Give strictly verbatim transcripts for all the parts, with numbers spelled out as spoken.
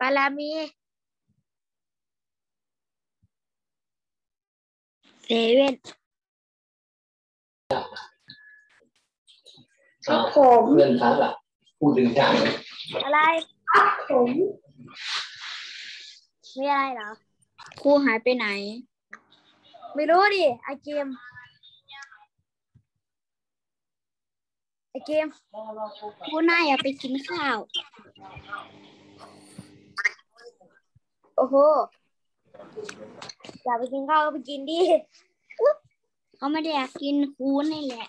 ปารามีเซเว่นครับผมเพื่อนครับล่ะพูดถึงจังอะไรผมมีอะไรเหรอครูหายไปไหนไม่รู้ดิไอเกมไอเกมครูน่าอยากไปกินข้าวโอ้โหอยากไปกินข้าวก็ไปกินดิเขาไม่ได้อยากกินครูนี่แหละ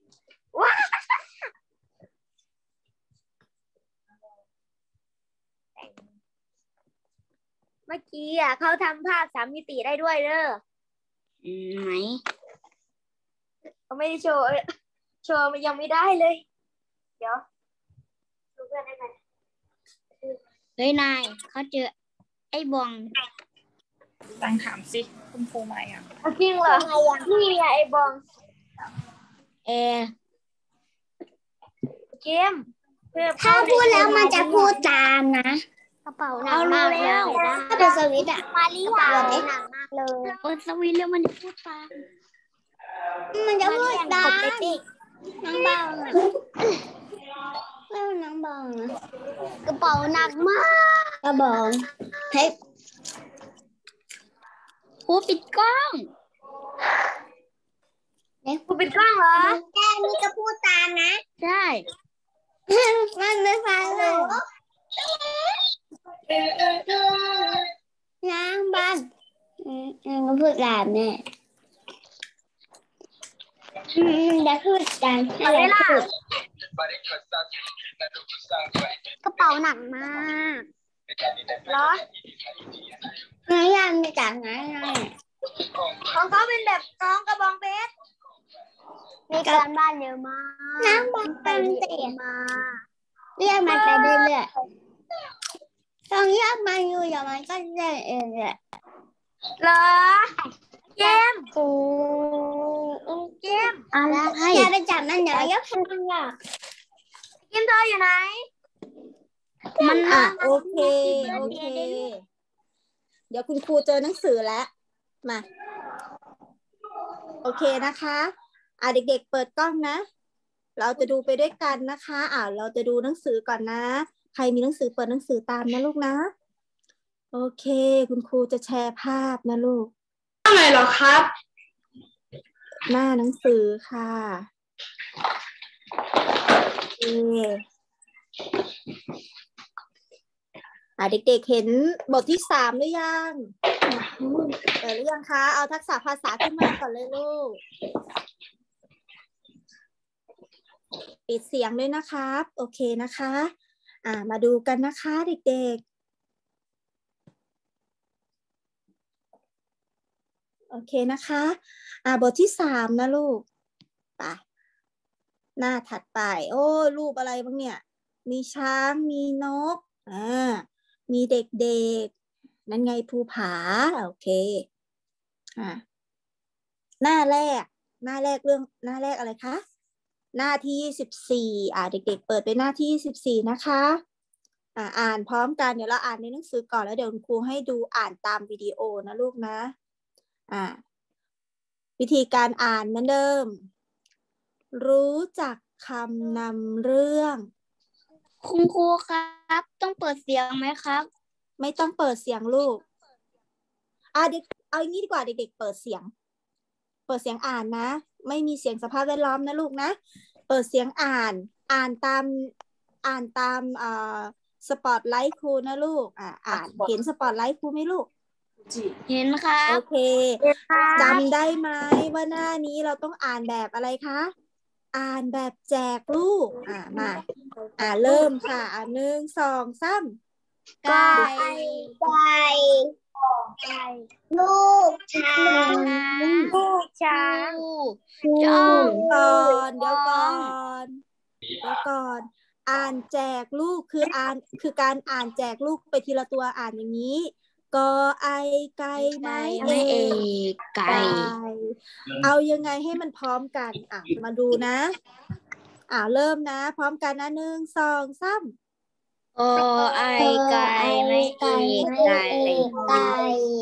เมื่อกี้อ่ะเขาทำภาพสามมิติได้ด้วยเด้อไหนเขาไม่ได้โชว์โชว์มันยังไม่ได้เลยเดี๋ยวดูเพื่อนได้ไหมเฮ้ยนายเขาเจอไอ้บองตั้งถามสิคุณครูใหม่อ่ะจริงเหรอนี่ไงไอ้บองเอเกมถ้าพูดแล้วมันจะพูดตามนะกระเป๋าหนักมากเลยถ้าเป็นสวิตอ่ะมาริยาหนักมากเลยเปิดสวิตแล้วมันจะพูดตามมันจะพูดตามน้องบองอ่ะแล้วน้องบองอ่ะกระเป๋าหนักมากกระบองเฮ้ยครูปิดกล้องเนี่ยครูปิดกล้องเหรอแกนี่ก็พูดตามนะใช่มันไม่ฟังเลยน้องบองอืมอืมก็พูดตามเนี่ยอืมจะพูดตามให้เราพูดกระเป๋าหนักมากเหรอน้องยันมาจากไหนของเขาเป็นแบบน้องกระบองเพชรมีการบ้านเยอะมากน้องบองเป็นเตะมาเรียกมันไปเรื่อยๆต้องเรียกมันอยู่อย่างมันก็เล่นเองแหละเหรอเกมเกมอะไรอย่าไปจับมันเดี๋ยวยกทำหรอกเกมเธออยู่ไหนมันอ่ะโอเคโอเคเดี๋ยวคุณครูเจอหนังสือแล้วมาโอเคนะคะอ่ะเด็กๆเปิดกล้องนะเราจะดูไปด้วยกันนะคะอ่ะเราจะดูหนังสือก่อนนะใครมีหนังสือเปิดหนังสือตามนะลูกนะโอเคคุณครูจะแชร์ภาพนะลูกอะไรหรอครับหน้าหนังสือค่ะโอเคอ่ะเด็กๆเห็นบทที่สามหรือยังเปิดหรือยังคะเอาทักษะภาษาขึ้นมาก่อนเลยลูกปิดเสียงด้วยนะครับโอเคนะคะอ่ามาดูกันนะคะเด็กๆโอเคนะคะอ่าบทที่สามนะลูกไปหน้าถัดไปโอ้รูปอะไรบ้างเนี่ยมีช้างมีนกอ่ามีเด็กๆนั่นไงภูผาโอเคอ่าหน้าแรกหน้าแรกเรื่องหน้าแรกอะไรคะหน้าที่ยี่สิบสี่อ่าเด็กๆเปิดไปหน้าที่ยี่สิบสี่นะคะอ่าอ่านพร้อมกันเดี๋ยวเราอ่านในหนังสือก่อนแล้วเดี๋ยวคุณครูให้ดูอ่านตามวิดีโอนะลูกนะอ่าวิธีการอ่านเหมือนเดิมรู้จักคำนำเรื่องคุณครูครับต้องเปิดเสียงไหมครับไม่ต้องเปิดเสียงลูกอ่าเด็กเอาอย่างนี้ดีกว่าเด็กๆเปิดเสียงเปิดเสียงอ่านนะไม่มีเสียงสภาพแวดล้อมนะลูกนะเปิดเสียงอ่านอ่านตามอ่านตามอ่าสปอตไลท์ครูนะลูกอ่าอ่านเห็นสปอตไลท์ครูไหมลูกเห็นครับโอเคจำได้ไหมว่าหน้านี้เราต้องอ่านแบบอะไรคะอ่านแบบแจกลูกอ่ามาอ่าเริ่มค่ะอ่าหนึ่งสองสามไก่ไก่ไก่ลูกช้างลูกช้างจ้องก่อนเดี๋ยวก่อนเดี๋ยวก่อนอ่านแจกลูกคืออ่านคือการอ่านแจกลูกไปทีละตัวอ่านอย่างนี้กอไอไก่ไม้เอกไก่เอายังไงให้มันพร้อมกันอ่ะมาดูนะอ่าเริ่มนะพร้อมกันนะหนึ่งสองสามอไอไก่ไม่เอกไก่ไก่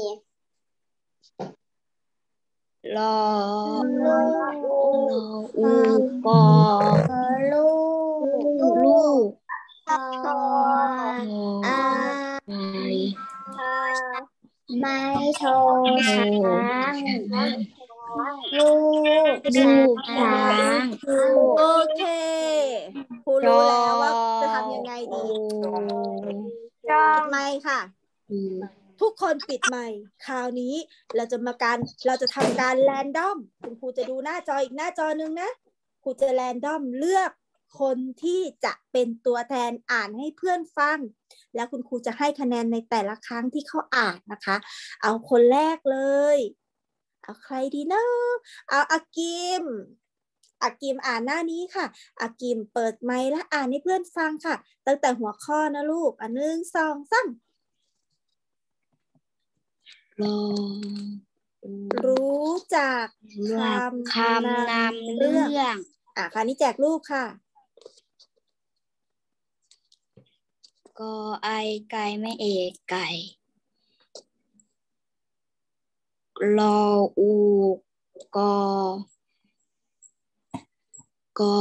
รอรออูกอลูกลูกออาไม่โทช้างลูกช้างโอเคครูรู้แล้วว่าจะทำยังไงดีปิดไมค์ค่ะทุกคนปิดไมค์คราวนี้เราจะมาการเราจะทำการแรนดอมคุณครูจะดูหน้าจออีกหน้าจอนึงนะครูจะแรนดอมเลือกคนที่จะเป็นตัวแทนอ่านให้เพื่อนฟังแล้วคุณครูจะให้คะแนนในแต่ละครั้งที่เขาอ่านนะคะเอาคนแรกเลยเอาใครดีนะเอาอากิมอากิมอ่านหน้านี้ค่ะอากิมเปิดไมค์และอ่านให้เพื่อนฟังค่ะตั้งแต่หัวข้อนะลูกอันหนึ่งสองสามรู้จักคำคำนำเรื่องอ่ะคราวนี้แจกรูปค่ะกอไอไก่ไม่เอกไก่รออูกอกอ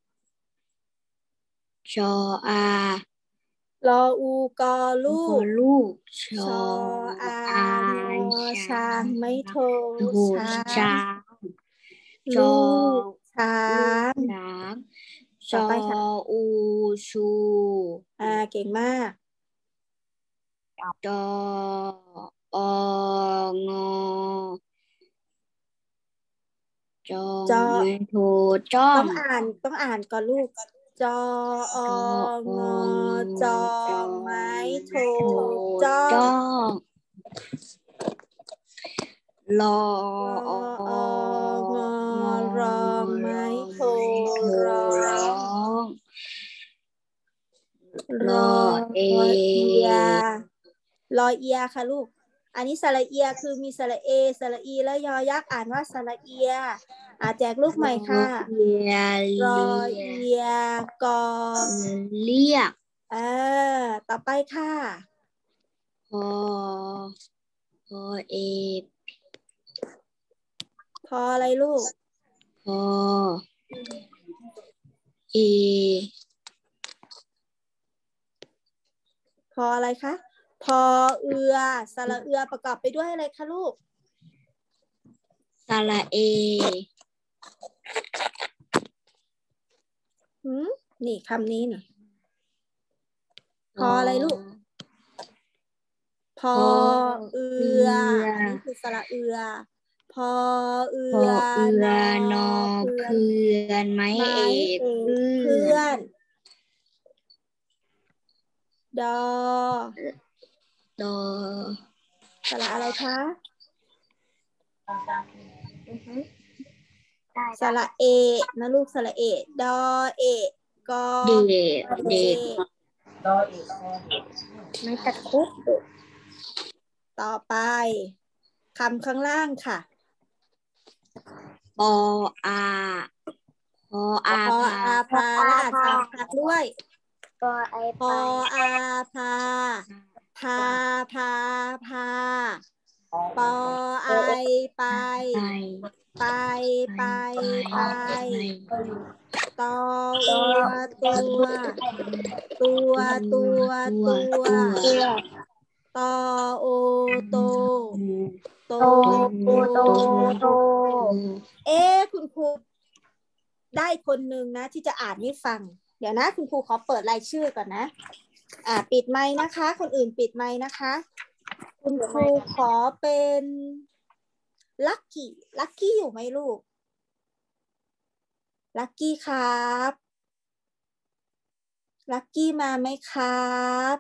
ชออารออูกอลูกลูกชออางอช้างไม่โทช้างลูกช้างชออูชูอ่าเก่งมากจอองอจอไม่โทจ้องต้องอ่านต้องอ่านก่อนลูกจอองอจอไม้โทจ้องรอองอรองไม้โทร้องรอเอียรอเอียค่ะลูกอันนี้สระเอียคือมีสระเอสระอีและยอยักษ์อ่านว่าสระเอียอ่าแจกลูกใหม่ค่ะรอเอียกอเรียกเออต่อไปค่ะพอพอเอพออะไรลูกพอเอพออะไรคะพอเอือสระเอือประกอบไปด้วยอะไรคะลูกสระเอหืมนี่คำนี้นี่พออะไรลูกพอเอืออันนี้คือสระเอือพอเอือเอือนอเพื่อนไม้เอกเพื่อนดอดอสระอะไรคะสระเอนะลูกสระเอดอเอกอเด็กเด็กดอเอกไม่ตัดคุกต่อไปคำข้างล่างค่ะปออาพออาพออาพาและอ่านตามพักด้วยปอไอพออาพาพาพาพาปอไอไปไปไปไปตอตัวตัวตัวตัวตัวตอโอโตโตโตโตเอ๊ะคุณครูได้คนหนึ่งนะที่จะอ่านให้ฟังเดี๋ยวนะคุณครูขอเปิดรายชื่อก่อนนะอ่าปิดไมค์นะคะคนอื่นปิดไมค์นะคะคุณครูขอเป็นลัคกี้ลัคกี้อยู่ไหมลูกลัคกี้ครับลัคกี้มาไหมครับ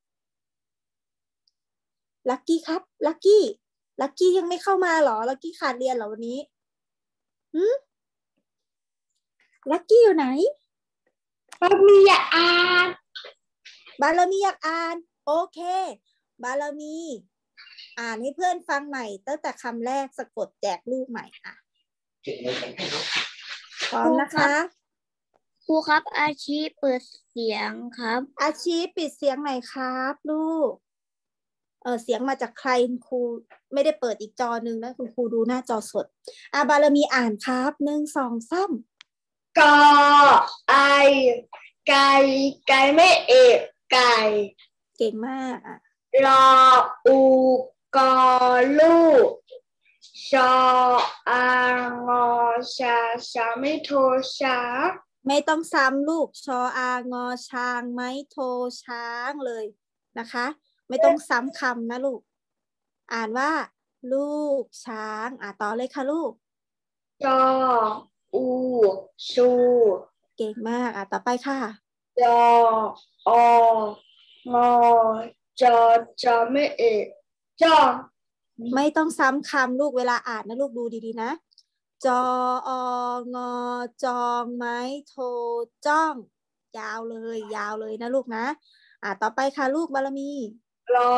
ลัคกี้ครับลัคกี้ลัคกี้ยังไม่เข้ามาหรอลัคกี้ขาดเรียนเหรอวันนี้หืมลัคกี้อยู่ไหนบารมีอยากอ่านบารมีอยากอ่านโอเคบารมีอ่านให้เพื่อนฟังใหม่ตั้งแต่คำแรกสะกดแจกรูปใหม่อ่ะพร้อมนะคะครูครับอาชีเปิดเสียงครับอาชีปิดเสียงไหนครับลูกเออเสียงมาจากใครคุณครูไม่ได้เปิดอีกจอหนึ่งนะคุณครูดูหน้าจอสดอาบารมีอ่านครับหนึ่งสองสามกอไอไก่ไก่ไม่เอกไก่เก่งมากอ่ะรออูกอลูกชออางอชาชาไม่โทช้าไม่ต้องซ้ำลูกชออางอช้างไม้โทช้างเลยนะคะไม่ต้องซ้ำคำนะลูกอ่านว่าลูกช้างอ่ะต่อเลยค่ะลูกจออูชูเก่งมากอ่ะต่อไปค่ะจอองอจอจอไม่เอกจอไม่ต้องซ้ำคำลูกเวลาอ่านนะลูกดูดีๆนะจอองอจองไม้โทจ้องยาวเลยยาวเลยนะลูกนะอ่ะต่อไปค่ะลูกบารมีรอ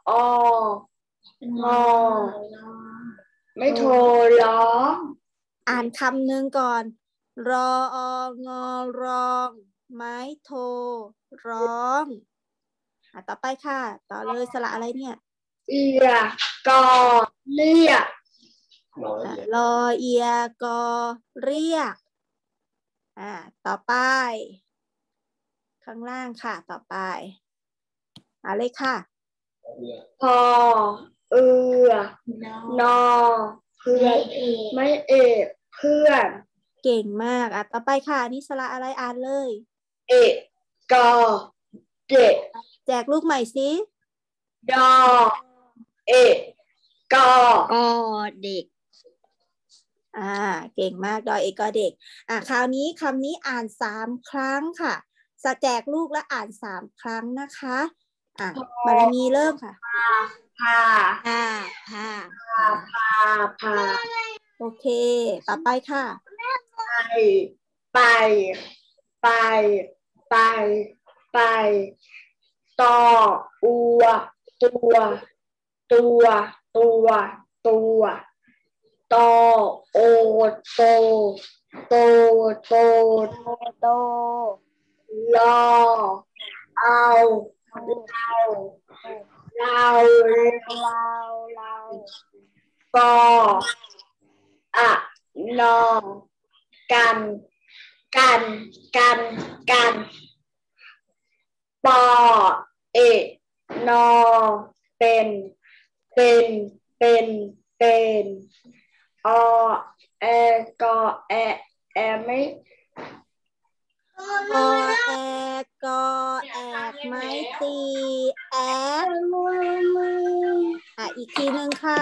องอไม่โทร้องอ่านคำหนึ่งก่อนรอองอรองไม้โทร้องอ่ะต่อไปค่ะต่อเลยสระอะไรเนี่ยเอียกอเรียกรอเอียกอเรียกอ่าต่อไปข้างล่างค่ะต่อไปอ่าเลยค่ะพอเอือนอเพื่อนไม่เอกเพื่อนเก่งมากอ่ะต่อไปค่ะนี่สระอะไรอ่านเลยเอกกอเด็กแจกลูกใหม่สิดอเอกกอกอเด็กอ่าเก่งมากดอเอกกอเด็กอ่าคราวนี้คำนี้อ่านสามครั้งค่ะสแจกลูกและอ่านสามครั้งนะคะอ่ะบารมีเริ่มค่ะพาพาพาพาพาโอเคต่อไปค่ะไปไปไปไปไปต่ออัวตัวตัวตัวตัวตอโอโตโตโตโตรอเอาเราเราเราเรากออะนอกันกันกันกันปอเอนอเป็นเป็นเป็นเป็นอเอกอแอแอไม่อแอกอแอกไม้ตีแอกอ่ะอีกทีหนึ่งค่ะ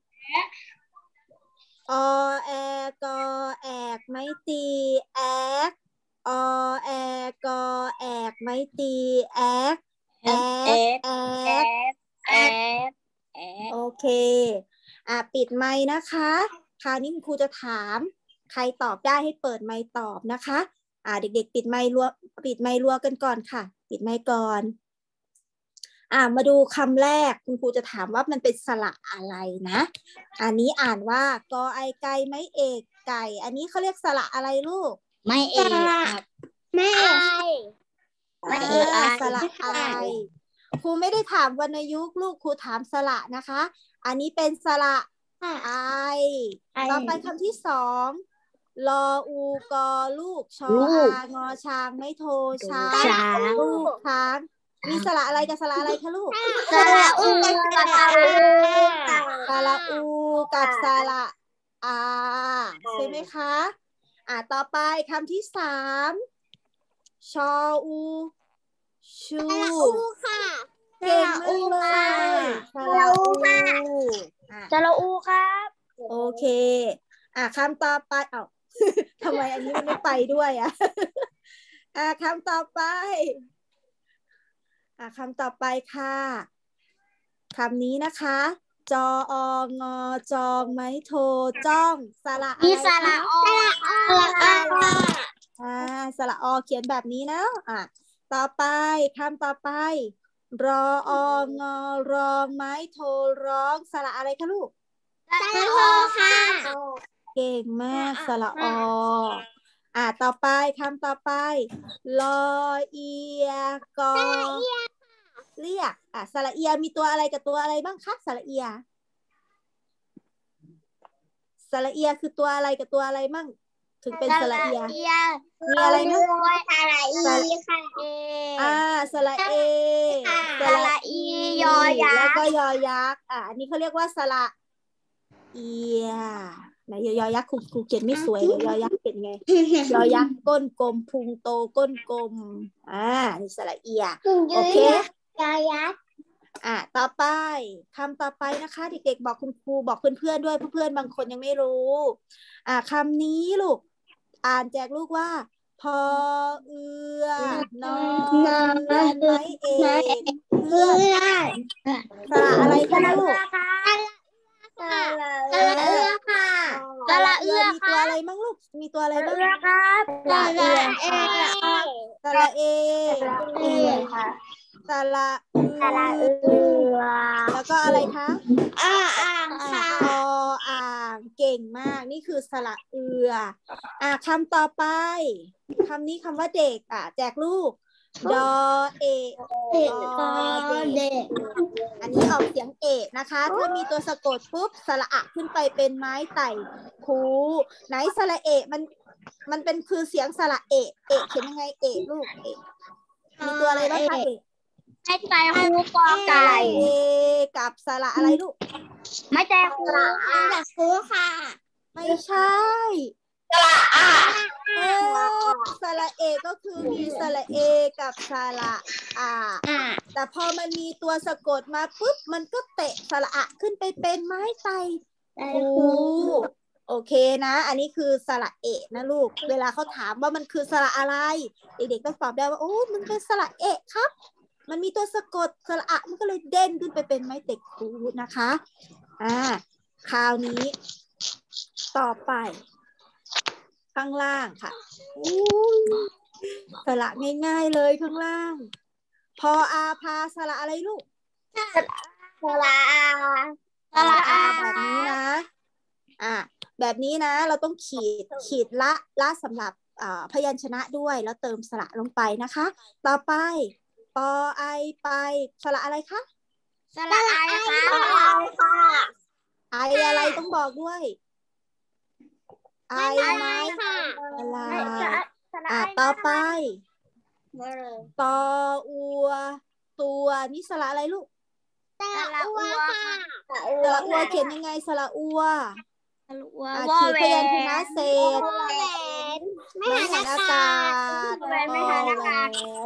อแอกอแอกไม้ตีแอกอแอกอแอกไม้ตีแอกแอกแอกแอกแอกโอเคอ่ะปิดไมค์นะคะคราวนี้คุณครูจะถามใครตอบได้ให้เปิดไมค์ตอบนะคะอ่าเด็กๆปิดไมค์รัวปิดไมค์รัวกันก่อนค่ะปิดไมค์ก่อนอ่ามาดูคำแรกคุณครูจะถามว่ามันเป็นสระอะไรนะอันนี้อ่านว่ากอไอไก่ไม้เอกไก่อันนี้เขาเรียกสระอะไรลูกไม่เอกครับไม่เอกไม่เอกสระอะไรครูไม่ได้ถามวรรณยุกต์ลูกครูถามสระนะคะอันนี้เป็นสระไอต่อไปคำที่สองลออูกอลูกชออางอช้างไม่โทช้างลูกช้างมีสระอะไรกับสระอะไรคะลูกสระอูกับสระอาสระอูกับสระอาใช่ไหมคะอ่ะต่อไปคำที่สามชออูชูค่ะเก่งมากเลยสระอูสระอูครับโอเคอ่ะคำต่อไปเอ้าทำไมอันนี้มันไม่ไปด้วยอ่ะอ่ะคำต่อไปอ่ะคำต่อไปค่ะคำนี้นะคะจอองอจองไม้โทจ้องสระอะไรสระอสระออ่าสระอเขียนแบบนี้นะอ่ะต่อไปคำต่อไปรอองอรองไม้โทร้องสระอะไรคะลูกสระโอค่ะเก่งมากสระออ่าต่อไปคำต่อไปลอเอียกอเรียกอ่ะสระเอียมีตัวอะไรกับตัวอะไรบ้างคะสระเอียสระเอียคือตัวอะไรกับตัวอะไรบ้างถึงเป็นสระเอียมีอะไรนะสระอีค่ะเออ่าสระเอสระอียอยักษ์แล้วก็ยอยักษ์อ่าอันนี้เขาเรียกว่าสระเอียไหนยอยักษ์ครูครูเขียนไม่สวยเลยยอยักษ์เขียนไงยอยักษ์ก้นกลมพุงโตก้นกลมอ่านี่สระเอียโอเคยอยักษ์อ่าต่อไปคำต่อไปนะคะเด็กๆบอกคุณครูบอกเพื่อนๆด้วยเพื่อนๆบางคนยังไม่รู้อ่าคำนี้ลูกอ่านแจกลูกว่าพอเอือนอเรือนไม้เอกเพื่อนสระอะไรคะลูกสระเอือค่ะสระเอือมีตัวอะไรบ้างลูกมีตัวอะไรบ้างครับสระเอสระเอเอค่ะสระสระเอือแล้วก็อะไรคะอ่าอ่างค่ะออ่างเก่งมากนี่คือสระเอืออ่ะคำต่อไปคำนี้คำว่าเด็กอ่ะแจกลูกดอเอกดอเด็กอันนี้ออกเสียงเอกนะคะถ้ามีตัวสะกดปุ๊บสระอะขึ้นไปเป็นไม้ไต่คูไหนสระเอกมันมันเป็นคือเสียงสระเอกเอกเขียนยังไงเอกลูกเอกมีตัวอะไรบ้างคะเอกไม่ใจคูกอไก่เอกับสระอะไรลูกไม่ใจคูไม่ใจคูค่ะไม่ใช่สระอะเออสระเอก็คือมีสระเอกับสระอะแต่พอมันมีตัวสะกดมาปุ๊บมันก็เตะสระอะขึ้นไปเป็นไม้ไต่คูโอเคนะอันนี้คือสระเอะนะลูกเวลาเขาถามว่ามันคือสระอะไรเด็กๆต้องตอบได้ว่าโอ้มันเป็นสระเอะครับมันมีตัวสะกดสระอะมันก็เลยเด่นขึ้นไปเป็นไม้เตะคูนะคะอ่าคราวนี้ต่อไปข้างล่างค่ะสระง่ายๆเลยข้างล่างพออาพาสระอะไรลูกสระอาสระอาแบบนี้นะอ่ะแบบนี้นะเราต้องขีดขีดละละสำหรับพยัญชนะด้วยแล้วเติมสระลงไปนะคะต่อไปปอไอไปสระอะไรคะสระไอค่ะไออะไรต้องบอกด้วยไอไม้อะไรอ่ะต่อไปตออัวตัวนี่สระอะไรลูกสระอัวค่ะสระอัวเขียนยังไงสระอัวขีดพยัญชนะเศษไม่หันอากาศไม่หันอากาศ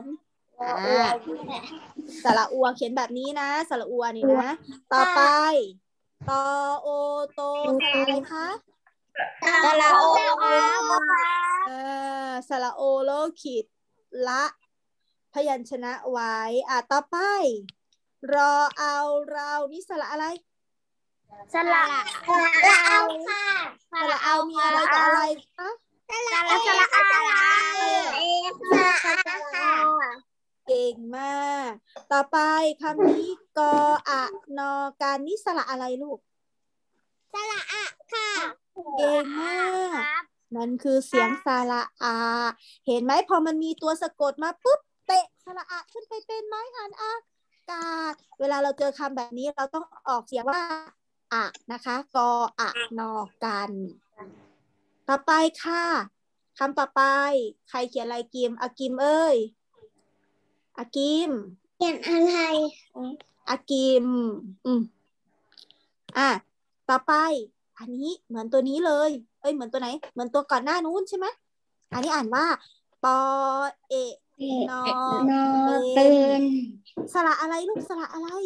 สระอัวเขียนแบบนี้นะสระอัวนี่นะต่อไปตอโอโตสระอะไรคะสระโอเออสระโอโลขีดละพยัญชนะไว้อ่ะต่อไปรอเอาเรานี่สระอะไรสระสระเอาค่ะสระเอามีอะไรกับอะไรคะสระสระอาเอสระค่ะเก่งมากต่อไปคำนี้กออะนอการนี่สระอะไรลูกสระอะค่ะเก่งมากมันคือเสียงสระอาเห็นไหมพอมันมีตัวสะกดมาปุ๊บเตะสระอะขึ้นไปเป็นไม้หันอากาศเวลาเราเจอคำแบบนี้เราต้องออกเสียงว่าอะนะคะกออะนอกันต่อไปค่ะคำต่อไปใครเขียนอะไรกิมอากิมเอ้ยอากิมเขียนอะไรอากิมอืมอ่ะต่อไปอันนี้เหมือนตัวนี้เลยเอ้ยเหมือนตัวไหนเหมือนตัวก่อนหน้านู้นใช่ไหมอันนี้อ่านว่าปอเอนอเป็นสระอะไรลูกสระอะไร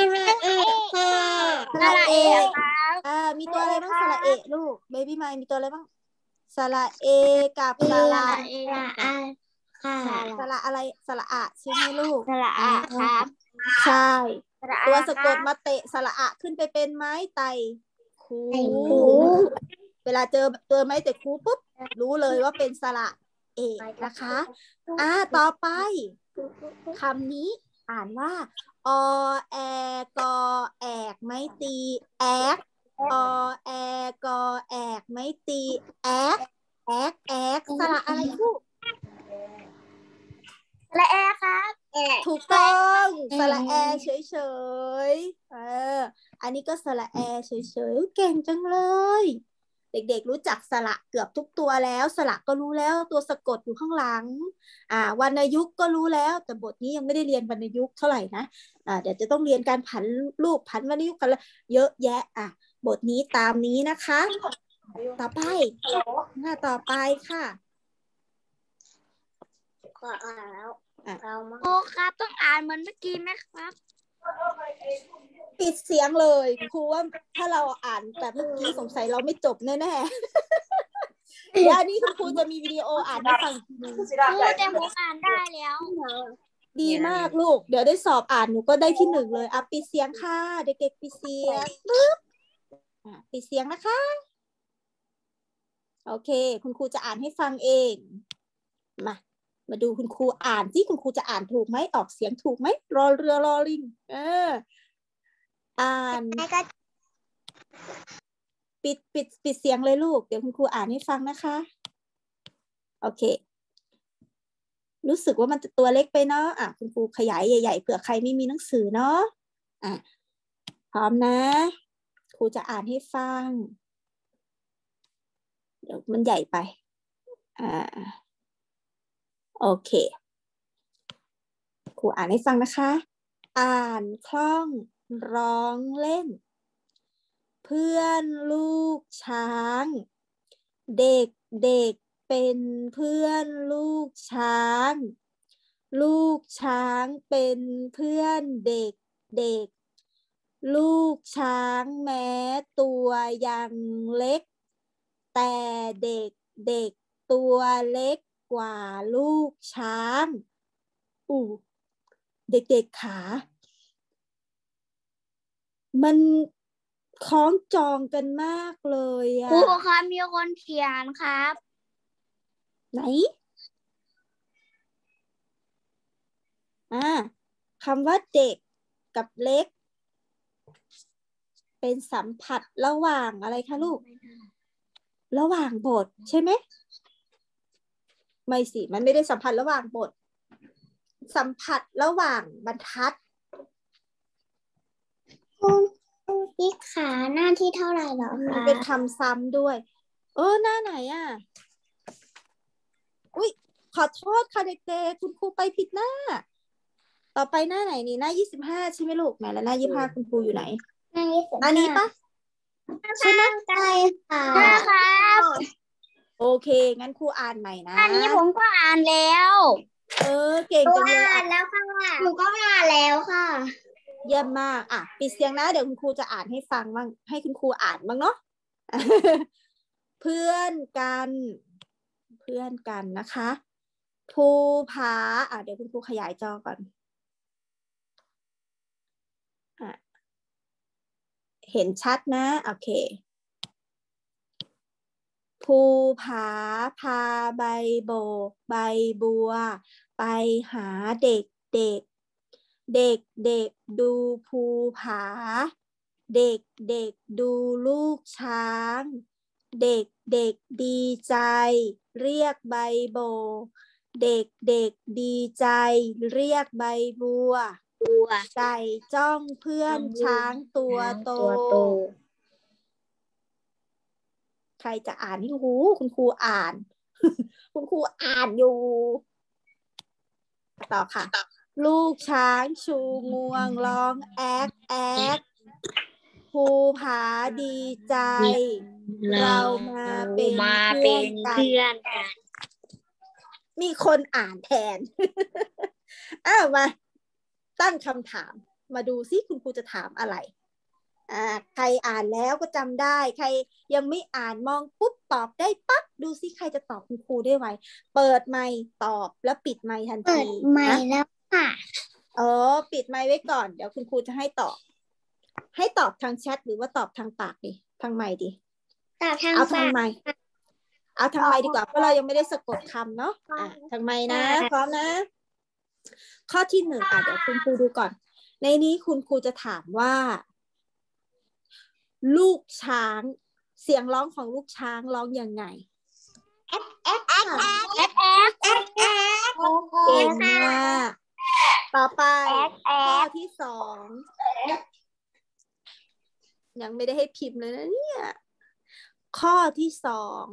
สระเออ่ามีตัวอะไรบ้างสระเอลูกเบบี้ไมค์มีตัวอะไรบ้างสระเอกับสระเอค่ะสระอะไรสระอะใช่ไหมลูกสระอะครับใช่ตัวสะกดมาเตะสระอะขึ้นไปเป็นไม้ไต่คูเวลาเจอเจอไม้เตะคูปุ๊บรู้เลยว่าเป็นสระเอกนะคะอ่าต่อไปคำนี้อ่านว่าอแอกอแอกไม้ตีแอกอแอกอแอกไม้ตีแอกแอกแอกสระอะไรลูกสระแอครับแอถูกต้องสระแอเฉยๆเอออันนี้ก็สระแอเฉยๆเก่งจังเลยเด็กๆรู้จักสระเกือบทุกตัวแล้วสระก็รู้แล้วตัวสะกดอยู่ข้างหลังอ่าวรรณยุกต์ก็รู้แล้วแต่บทนี้ยังไม่ได้เรียนวรรณยุกต์เท่าไหร่นะอ่าเดี๋ยวจะต้องเรียนการผันรูปผันวรรณยุกต์กันเยอะแยะอ่ะบทนี้ตามนี้นะคะต่อไปหน้าต่อไปค่ะก็อ่านแล้วอ่ะเราโอ้ครับต้องอ่านเหมือนเมื่อกี้ไหมครับปิดเสียงเลยครูว่าถ้าเราอ่านแบบเมื่อกี้สงสัยเราไม่จบแน่ๆเดี๋ยวอันนี้คุณครูจะมีวิดีโออ่านให้ฟังอีกทีนึงครูแต่ผมอ่านได้แล้วดีมากลูกเดี๋ยวได้สอบอ่านหนูก็ได้ที่หนึ่งเลยอ่ะปิดเสียงค่ะเด็กๆปิดเสียงปึ๊บอ่ะปิดเสียงนะคะโอเคคุณครูจะอ่านให้ฟังเองมามาดูคุณครูอ่านที่คุณครูจะอ่านถูกไหมออกเสียงถูกไหมรอเรือรอลิงเอออ่านปิดปิดปิดเสียงเลยลูกเดี๋ยวคุณครูอ่านให้ฟังนะคะโอเครู้สึกว่ามันจะตัวเล็กไปเนาะอ่ะคุณครูขยายใหญ่ๆเผื่อใครไม่มีหนังสือเนาะอ่ะพร้อมนะครูจะอ่านให้ฟังเดี๋ยวมันใหญ่ไปอ่าโอเคครูอ่านให้ฟังนะคะอ่านคล่องร้องเล่นเพื่อนลูกช้างเด็กเด็กเป็นเพื่อนลูกช้างลูกช้างเป็นเพื่อนเด็กเด็กลูกช้างแม้ตัวยังเล็กแต่เด็กเด็กตัวเล็กกว่าลูกช้างอู้เด็กๆขามันคล้องจองกันมากเลยอะครูครับมีคนเขียนครับไหนอ่าคำว่าเด็กกับเล็กเป็นสัมผัสระหว่างอะไรคะลูกระหว่างบทใช่ไหมไม่สิมันไม่ได้สัมผัสระหว่างบทสัมผัสระหว่างบรรทัดพี่ขาหน้าที่เท่าไหร่หรอมันคะเป็นคำซ้ำด้วยเออหน้าไหนอ่ะอุ๊ยขอโทษค่ะเด็กๆคุณครูไปผิดหน้าต่อไปหน้าไหนนี่หน้ายี่สิบห้าใช่ไหมลูกไหนแล้วหน้ายี่สิบห้าคุณครูอยู่ไหนหน้ายี่สิบอันนี้ปะใช่ไหมใช่ค่ะใช่ครับโอเคงั้นครูอ่านใหม่นะอันนี้ผมก็อ่านแล้วเออเก่งจังเลยอ่าอ่ะนแล้วค่ะหนูก็อ่านแล้วค่ะเยี่ยมมากอ่ะปิดเสียงนะเดี๋ยวคุณครูจะอ่านให้ฟังบ้างให้คุณครูอ่านบ้างเนาะ เพื่อนกันเพื่อนกันนะคะภูผาอ่ะเดี๋ยวคุณครูขยายจอก่อนอ่ะเห็นชัดนะโอเคภูผาพาใบโบกใบบัวไปหาเด็กเด็กเด็กเด็กดูภูผาเด็กเด็กดูลูกช้างเด็กเด็กดีใจเรียกใบโบกเด็กเด็กดีใจเรียกใบบัวไก่จ้องเพื่อนช้างตัวโตใครจะอ่านให้หูคุณครูอ่าน คุณครูอ่านอยู่ต่อค่ะลูกช้างชูงวงร้องแอ๊กแอ๊กภูผาดีใจเรามาเป็นเพื่อนกันมีคนอ่านแทน อ้าวมาตั้งคำถามมาดูซิคุณครูจะถามอะไรอ่าใครอ่านแล้วก็จำได้ใครยังไม่อ่านมองปุ๊บตอบได้ปั๊บดูซิใครจะตอบคุณครูได้ไวเปิดไมค์ตอบแล้วปิดไมค์ทันเปิทีดใหม่นะแล้วค่ะเออปิดไมค์ไว้ก่อนเดี๋ยวคุณครูจะให้ตอบให้ตอบทางแชทหรือว่าตอบทางปากดิทางไมค์ดิแต่ทางเอาทางปากไมค์เอาทางไมค์ดีกว่าเพราะเรายังไม่ได้สะกดคำเนาะอ่ะทางไมค์นะพร้อมนะข้อที่หนึ่งอ่ะเดี๋ยวคุณครูดูก่อนในนี้คุณครูจะถามว่าลูกช้างเสียงร้องของลูกช้างร้องยังไงแอปแอปแอปแอปแอปแอปแอปเก่งมากต่อไปข้อที่สองยังไม่ได้ให้พิมพ์เลยนะเนี่ยข้อที่สอง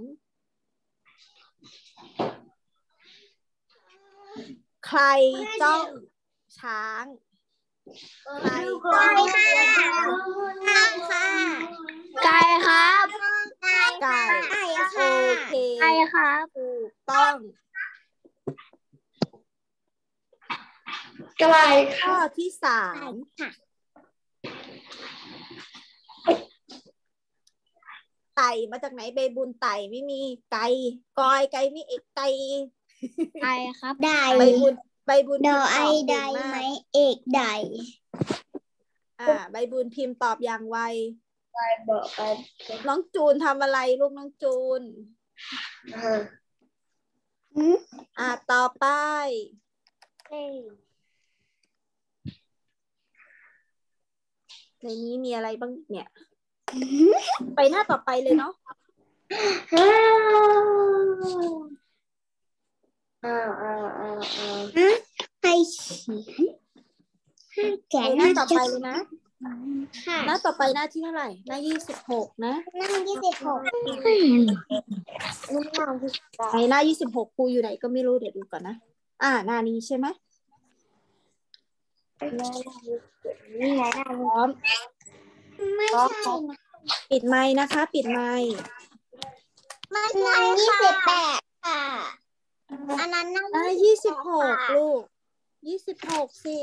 ใครจ้องช้างใครจ้องช้างค่ะไก่ครับไก่ไก่ค่ะโอเคไก่ครับถูกต้องไก่ข้อที่สามค่ะไต่มาจากไหนใบบุญไต่ไม่มีไก่กอยไก่ไม่เอกไก่ไก่ครับไดใบบุญใบบุญดพิอมพ์ไอตอบไดเก่งมากไหมเอกไดอ่าใบบุญพิมพ์ตอบอย่างไวไก่บอกไก่น้องจูนทำอะไรลูกน้องจูนอ่าอ่าต่อไปในนี้มีอะไรบ้างเนี่ย ไปหน้าต่อไปเลยเนาะอ่าอ่าอ่าอ่าให้เขียนให้แขไปนหน้าต่อไปเลยนะค่ะหน้าต่อไปหน้าที่เท่าไหร่หน้ายี่สิบหกนะนั่งยี่สิบหกในหน้ายี่สิบหกครูอยู่ไหนก็ไม่รู้เดี๋ยวดูก่อนนะอ่าหน้านี้ใช่ไหมนี่ไงพร้อมไม่ใช่นะปิดไมค์นะคะ ปิดไมค์ไม่ใช่ยี่สิบแปดค่ะอันนั้นนั่งหน้ายี่สิบหกลูกยี่สิบหกสิ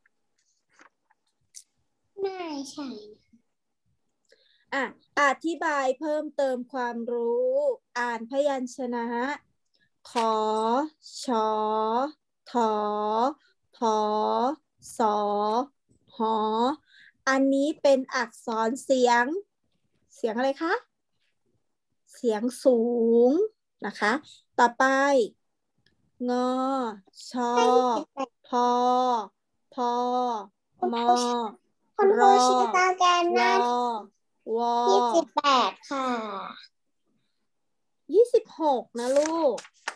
ไม่ใช่อ่ะอธิบายเพิ่มเติมความรู้ อ่านพยัญชนะขอชอถอพอสอหออันนี้เป็นอักษรเสียง เสียงอะไรคะ เสียงสูงนะคะ ต่อไปงอชอพอพอมอคุณครูชี้ตาแกนหวน้าอวอยี่สิบแปดค่ะยี่สิบหกนะลูก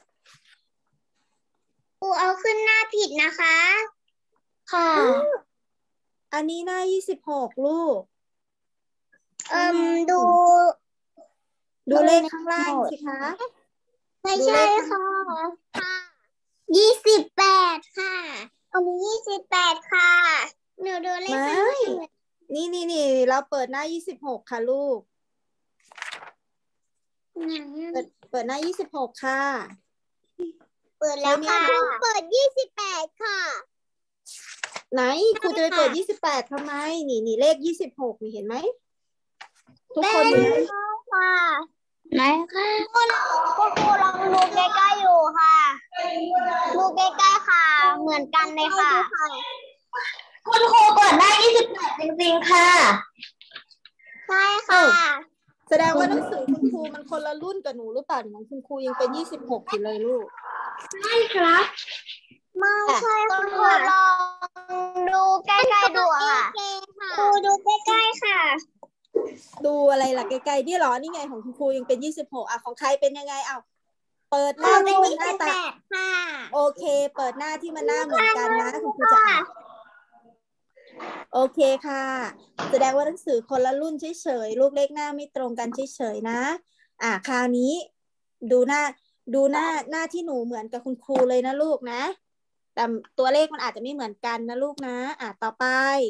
ครูเอาขึ้นหน้าผิดนะคะ ค่ะอันนี้หน้ายี่สิบหกลูกเอ่มดูดูเลขข้างล่างสิคะไม่ใช่ค่ะค่ะยี่สิบแปดค่ะเอามียี่สิบแปดค่ะหนูดูเลขข้างล่างนี่นี่นี่เราเปิดหน้ายี่สิบหกค่ะลูก เปิดเปิดหน้ายี่สิบหกค่ะเปิดแล้วค่ะเปิดยี่สิบแปดค่ะไหนครูจะไปเปิดยี่สิบแปดทำไม นี่นี่เลขยี่สิบหกนี่เห็นไหม ทุกคนอยู่ไหนค่ะไหนค่ะคุณครูลองดูใกล้ๆอยู่ค่ะ ดูใกล้ๆค่ะ เหมือนกันเลยค่ะคุณครูเปิดได้ยี่สิบแปดจริงๆค่ะใช่ค่ะแสดงว่าหนังสือคุณครูมันคนละรุ่นกับหนูหรือเปล่าของคุณครูยังเป็นยี่สิบหกอยู่เลยลูกใช่ครับไม่ใช่คุณครูลองดูใกล้ๆดูค่ะครูดูใกล้ๆค่ะดูอะไรล่ะไกลๆนี่เหรอนี่ไงของคุณครูยังเป็นยี่สิบหกอ่ะของใครเป็นยังไงเอาเปิดหน้าที่มันหน้าตาค่ะโอเค เปิดหน้าที่มันหน้าเหมือนกันนะคุณครูจะอ่านโอเคค่ะ แสดงว่าหนังสือคนละรุ่นเฉยๆลูกเลขหน้าไม่ตรงกันเฉยๆนะอ่ะคราวนี้ดูหน้าดูหน้าหน้าที่หนูเหมือนกับคุณครูเลยนะลูกนะแต่ตัวเลขมันอาจจะไม่เหมือนกันนะลูกนะอ่ะต่อไป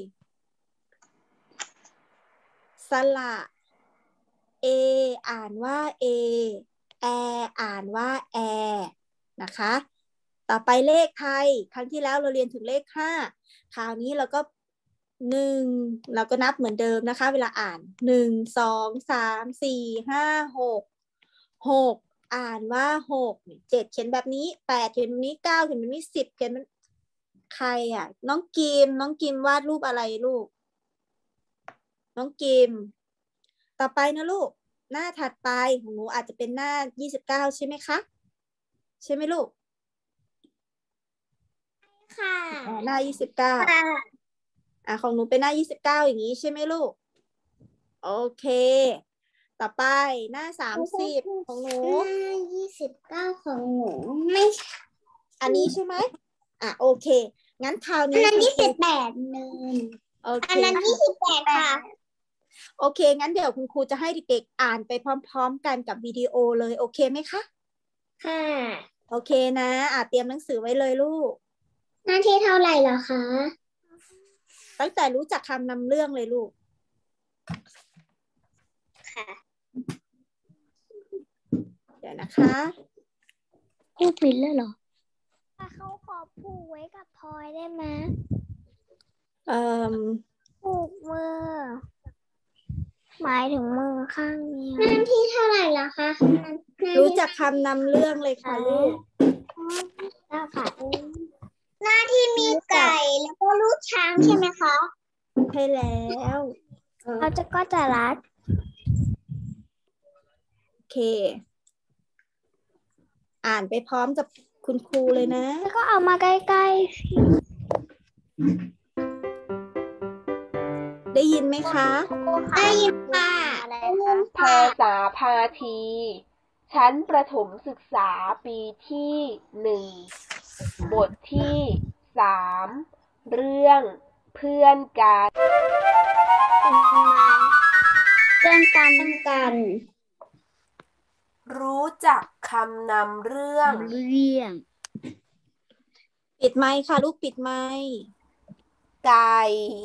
สระเออ่านว่าเอแออ่านว่าแอนะคะ ต่อไปเลขไทยครั้งที่แล้วเราเรียนถึงเลขห้าคราวนี้เราก็หนึ่งเราก็นับเหมือนเดิมนะคะเวลาอ่านหนึ่งสองสามสี่ห้าหกหกอ่านว่าหกเจ็ดเขียนแบบนี้แปดเขียนแบบนี้เก้าเขียนแบบนี้สิบเขียนมันใครอ่ะน้องกิมน้องกิมวาดรูปอะไรลูกน้องกิมต่อไปนะลูกหน้าถัดไปของหนูอาจจะเป็นหน้ายี่สิบเก้าใช่ไหมคะใช่ไหมลูกค่ะหน้ายี่สิบเก้าอ่ะของหนูเป็นหน้ายี่สิบเก้าอย่างนี้ใช่ไหมลูกโอเคต่อไปหน้าสามสิบของหนูหน้ายี่สิบเก้าของหนูไม่อันนี้ใช่ไหมอ่ะโอเคงั้นคราวอันนี้นั้นยี่คุสิณบครูแปดเลยโอเคอันนั้นยี่สิบแปดค่ะโอเคงั้นเดี๋ยวคุณครูจะให้เด็กๆอ่านไปพร้อมๆกันกับวิดีโอเลยโอเคไหมคะค่ะโอเคนะอ่ะเตรียมหนังสือไว้เลยลูกหน้าที่เท่าไหร่เหรอคะตั้งแต่รู้จักคำนำเรื่องเลยลูกค่ะเดี๋ยวนะคะพูดผิดแล้วเหรอเขาขอผูกไว้กับพลอยได้ไหมเอ่อผูกมือ หมายถึงมือข้างนี้หน้าที่เท่าไหร่แล้วคะรู้จักคำนำเรื่องเลยค่ะลูกแล้วค่ะหน้าที่มีไก่แล้วก็ลูกช้างใช่ไหมคะใช่แล้วเออเราจะก็จะรัดโอเค อ่านไปพร้อมกับคุณครูเลยนะแล้วก็เอามาใกล้ได้ยินไหมคะๆได้ยินค่ะภาษาพาที ชั้นประถมศึกษาปีที่หนึ่ง บทที่สาม เรื่องเพื่อนกันเพื่อนกันกันรู้จักคำนำเรื่องเรื่องปิดไมค์ค่ะลูกปิดไมค์ไก่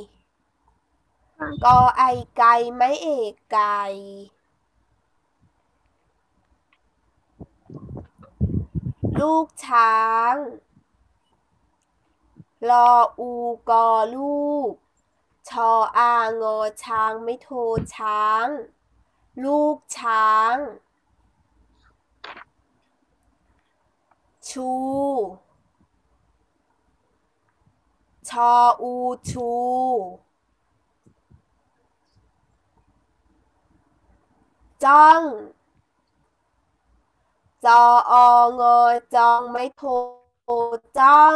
กอไอไก่ไม้เอกไก่ ลูกช้างลออูกอลูกชออางอช้างไม่โทช้าง ลูกช้าง ชูชออูชูจ้องจอองอจองไม่โทจ้อง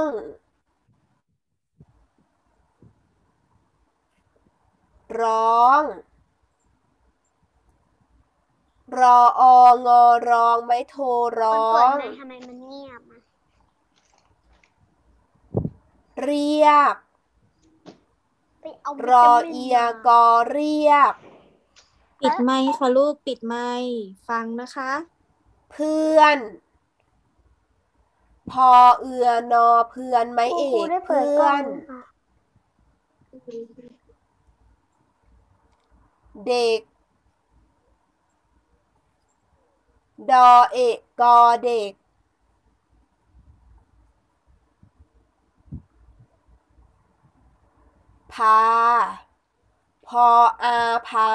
ร้องรอองอร้องไม่โทร้องทำไมมันเงียบอ่ะเรียกไปเอารอเอียกอเรียกปิดไมค์ค่ะลูกปิดไมค์ฟังนะคะเพื่อน พอเอือนอเพื่อนไม่เอกเพื่อน เด็ก ดอเอกกอเด็ก พา พออาพา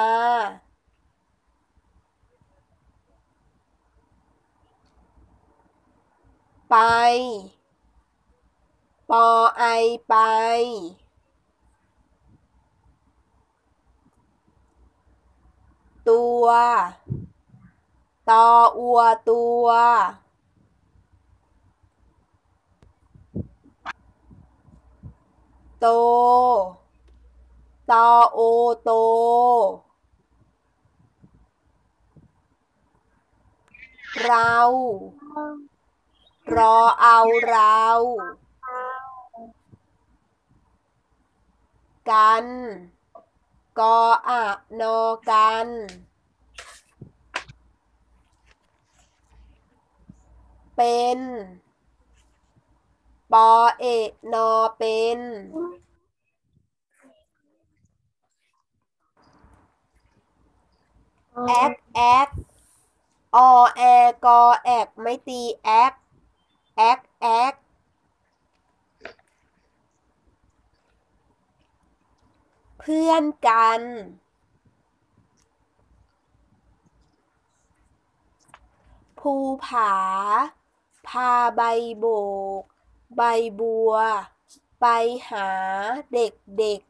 ไป ปอไอไป ตัว ตออัวตัว โต ตอโอโต เรา รอเอาเรา กัน กออะนอกัน เป็น ปอเอกนอเป็น แอกแอกอแอกอแอกไม่ตีแอกแอกแอกเพื่อนกัน ภูผา พาใบโบก ใบบัว ไปหาเด็กเด็ก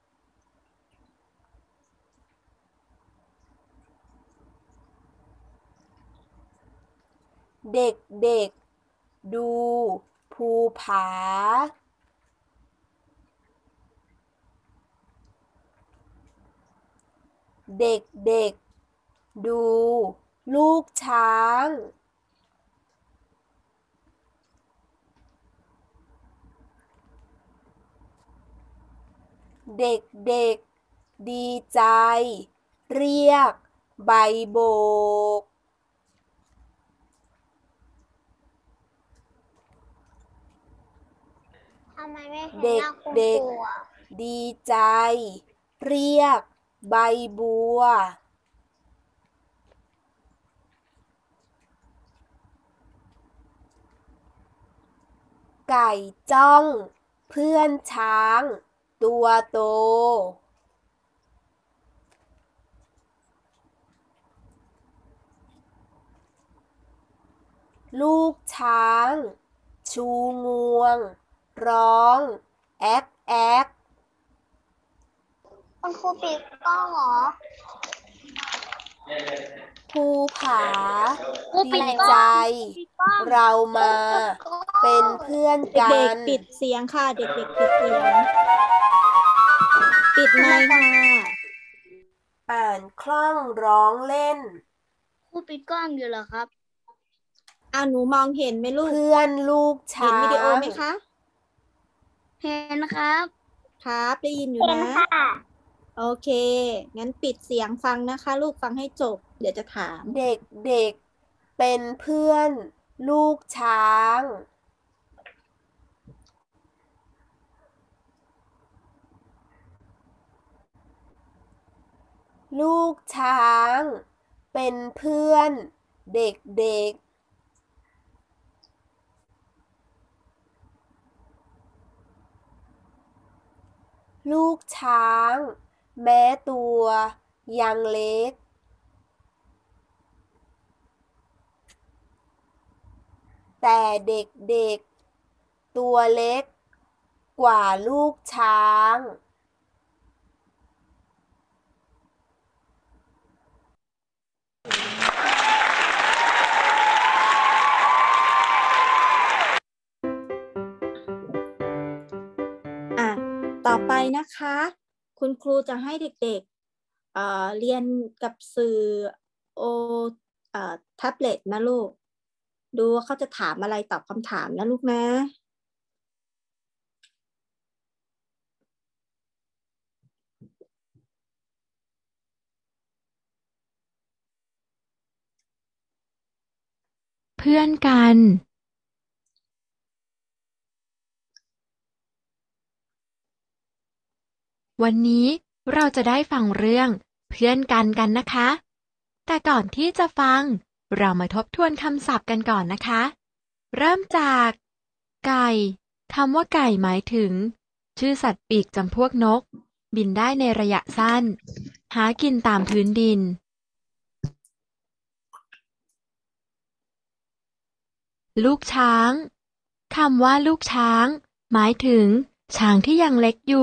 เด็กเด็กดูภูผา เด็กเด็กดูลูกช้างเด็กๆดีใจเรียกใบโบกทำไมไม่เห็นเด็หน้าคุณกครูอ่ะๆดีใจเรียกใบบัวไก่จ้องเพื่อนช้างตัวโตลูกช้างชูงวงร้องแอ๊กแอ๊กคุณครูปิดกล้องเหรอภูผาครูปิดีดกล้องใจปิดกล้องเรามาเป็นเพื่อนกัเด็กนๆปิดเสียงค่ะ เด็กๆปิดเสียง ปิดไมค์ค่ะอ่านคล่องร้องเล่นครูปิดกล้องอยู่เหรอครับอ่าหนูมองเห็นไหมลูกเพื่อนลูกเห็นช้างวิดีโอไหมคะเห็นครับครับได้ยินอยู่เห็นนะค่ะโอเค งั้นปิดเสียงฟังนะคะ ลูกฟังให้จบ เดี๋ยวจะถามเด็กๆเป็นเพื่อนลูกช้าง ลูกช้างเป็นเพื่อนเด็กๆ ลูกช้างแม้ตัวยังเล็ก แต่เด็กๆตัวเล็กกว่าลูกช้างอ่ะ ต่อไปนะคะ คุณครูจะให้เด็กๆเอ่อเรียนกับสื่อโอเอ่อแท็บเล็ตนะลูก ดูว่าเขาจะถามอะไรตอบคำถามนะลูกนะเพื่อนกัน วันนี้เราจะได้ฟังเรื่องเพื่อนกันกันนะคะ แต่ก่อนที่จะฟังเรามาทบทวนคำศัพท์กันก่อนนะคะ เริ่มจาก ไก่คำว่าไก่หมายถึง ชื่อสัตว์ปีกจำพวกนก บินได้ในระยะสั้น หากินตามพื้นดิน ลูกช้างคำว่าลูกช้าง หมายถึง ช้างที่ยังเล็กอยู่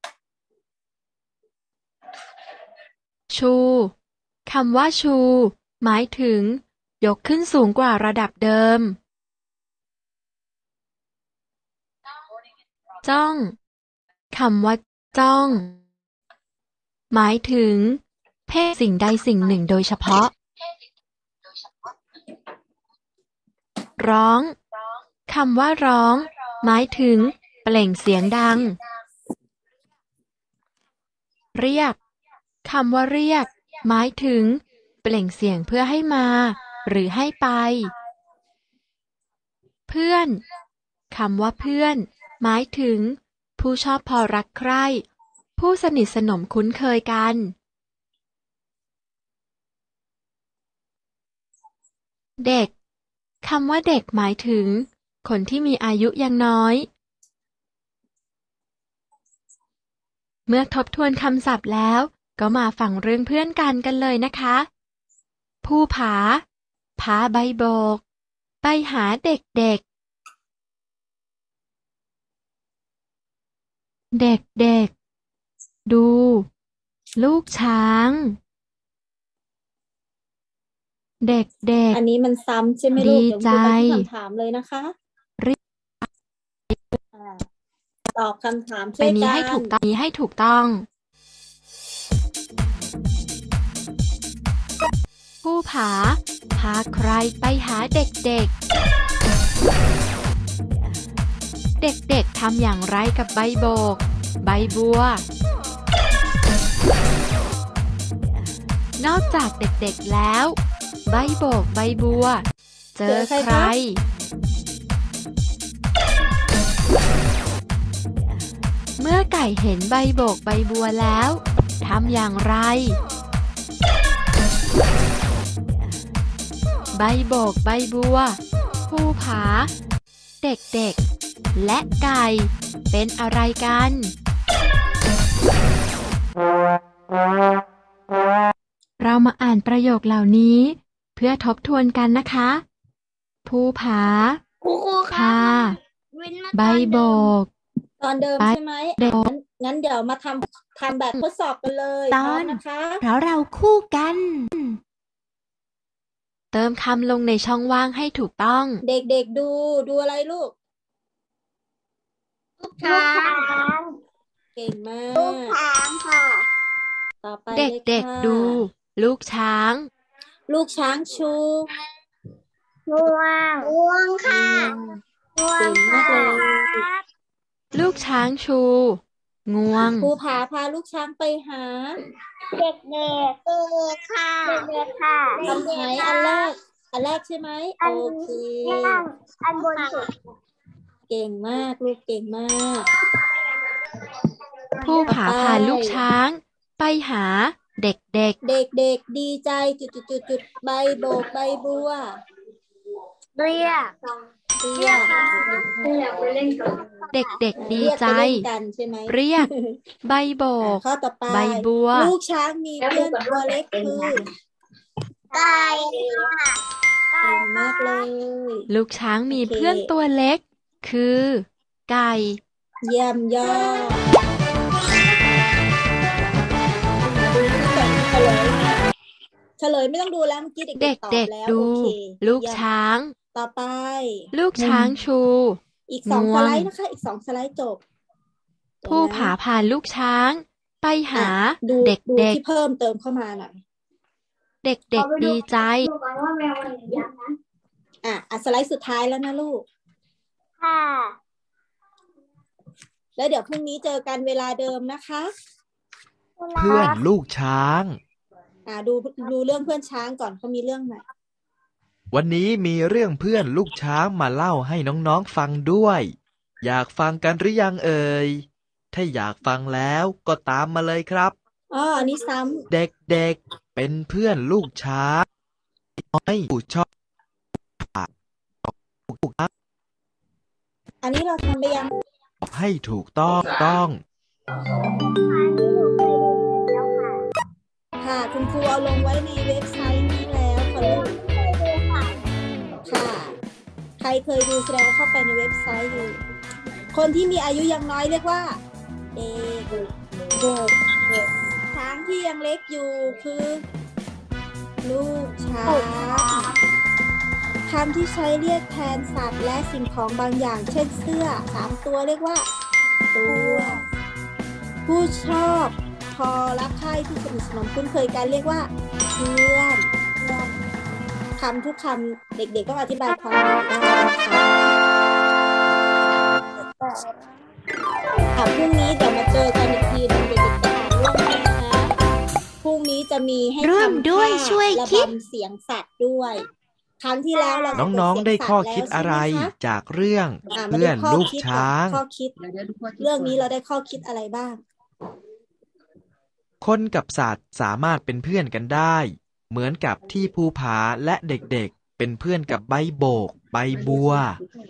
ชูคำว่าชู หมายถึง ยกขึ้นสูงกว่าระดับเดิม จ้องคำว่าจ้อง หมายถึง เพ่งสิ่งใดสิ่งหนึ่งโดยเฉพาะ ร้องคำว่าร้อง หมายถึง เปล่งเสียงดัง เรียกคำว่าเรียก หมายถึง เปล่งเสียงเพื่อให้มา หรือให้ไป เพื่อนคำว่าเพื่อน หมายถึง ผู้ชอบพอรักใคร่ ผู้สนิทสนมคุ้นเคยกัน เด็กคำว่าเด็กหมายถึง คนที่มีอายุยังน้อย เมื่อทบทวนคำศัพท์แล้ว ก็มาฟังเรื่องเพื่อนกันกันเลยนะคะ ภูผาพาใบโบก ไปหาเด็กๆ เด็กๆ ดู ลูกช้าง เด็กอันนี้มันซ้ำใช่ไหมลูกดีเดี๋ยวครูไปที่ใจคำถามเลยนะคะเรียกอ่าตอบคำถามๆช่วยนี้กัให้ถูกนต้องนี้ให้ถูกต้องภูผาพาใครไปหาเด็กๆ เด็กๆทำอย่างไรกับใบโบก ใบบัว นอกจากเด็กๆแล้ว ใบโบกใบบัว เจอใคร เมื่อไก่เห็นใบโบกใบบัวแล้วทำอย่างไร ใบโบกใบบัว ภูผา เด็กๆ และไก่เป็นอะไรกัน เรามาอ่านประโยคเหล่านี้เพื่อทบทวนกันนะคะ ภูผาครูครูพา ใบโบกตอนเดิมไปใช่ไหมเด็กงั้นงั้นเดี๋ยวมาทำทำแบบทดสอบกันเลยตพร้ออมนนะคะเพราะเราคู่กัน เติมคำลงในช่องว่างให้ถูกต้องเด็กๆดูดูอะไรลูกลูกช้างเก่งมาลูกกช้างค่ะต่อไปเเลยด็กค่ะๆดู ลูกช้างลูกช้างชูงวงงวงค่ะงวเก่งงมากเลยลูกช้างชู งวงภูผาพาลูกช้างไปหาเด็กเด็กเด็กค่ะเด็กค่ะทำไหนอันแรก อันแรกใช่ไหมอันโอเคล่างอันบนสุดเก่งมากลูกเก่งมากภูผาพาลูกช้าง ไปหาเด็กเด็กๆดีใจจุดจุดจุดจุดใบโบกใบบัวเรียกเรีเรียยกกค่ะๆ เด็กๆดีเรียกใจไปเล่นกันใช่ไหมเรียก ใบโบอ่ะกข้อต่อไปใบบัวลูกช้างมีเพื่อนตัวเล็กคือไก่ค่ะเก่งมากเลยลูกช้างมีโอเคเพื่อนตัวเล็ก คือ ไก่เยี่ยมยอดดูที่ก่อนเฉลยเฉลยไม่ต้องดูแล้วเมื่อกี้เด็กๆตอบเด็กแล้วๆดูโอเคลูกเยี่ยมช้างต่อไปลูกช้างชูอีกสองงสวงไลด์นะคะ อีกสองสไลด์จบภูผาพาลูกช้าง ไปหาอ่ะดูเด็ดูกที่เพิ่มเติมเข้ามาหน่อยๆ เด็กๆดีใจดูกันว่าแมวมันยังนะอ่ะอ่ะสไลด์สุดท้ายแล้วนะลูกค่ะแล้วเดี๋ยวพรุ่งนี้เจอกันเวลาเดิมนะคะเพื่อนลูกช้างอ่ะดูดูเรื่องเพื่อนช้างก่อนเขามีเรื่องไหนวันนี้มีเรื่องเพื่อนลูกช้างมาเล่าให้น้องๆฟังด้วย อยากฟังกันหรือยังเอ่ย ถ้าอยากฟังแล้วก็ตามมาเลยครับอ๋ออันนี้ซ้เด็กๆเป็นเพื่อนลูกช้างน้อยผู้ชอบำอันนี้เราทำไปยังให้ถูกต้องต้องค่ะคุณครูเอาลงไว้ในเว็บไซต์นี้แล้วค่ะลูกค่ะ ใครเคยดูแสดงว่าเข้าไปในเว็บไซต์อยู่ คนที่มีอายุยังน้อยเรียกว่าเด็กเด็กเด็กช้างที่ยังเล็กอยู่คือ ลูกช้างคำที่ใช้เรียกแทนสัตว์และสิ่งของบางอย่าง เช่นเสื้อสามตัวเรียกว่า ตัว ผู้ชอบพอรักใคร่ที่สนิทสนมคุ้นเคยกันเรียกว่าเพื่อนคำทุกคำเด็กๆต้องอธิบายความหมายได้นะคะอ่ะพรุ่งนี้เดี๋ยวมาเจอกันอีกทีหนึงเด็กๆจะอ่านเรื่องนี้นะพรุ่งนี้จะมีให้ร่วมทำด้วยท่าช่วยระคิดบำเสียงสัตว์ด้วย ครั้งที่แล้วเราน้องๆได้ข้อคิดอะไรใช่ไหมคะจากเรื่องอ่ะมาเพื่ดูอนข้อลูกคิดช้างก่อนข้อคิด เรื่องนี้เราได้ข้อคิดอะไรบ้างคนกับสัตว์สามารถเป็นเพื่อนกันได้ เหมือนกับที่ภูผาและเด็กๆเป็นเพื่อนกับใบโบก ใบบัว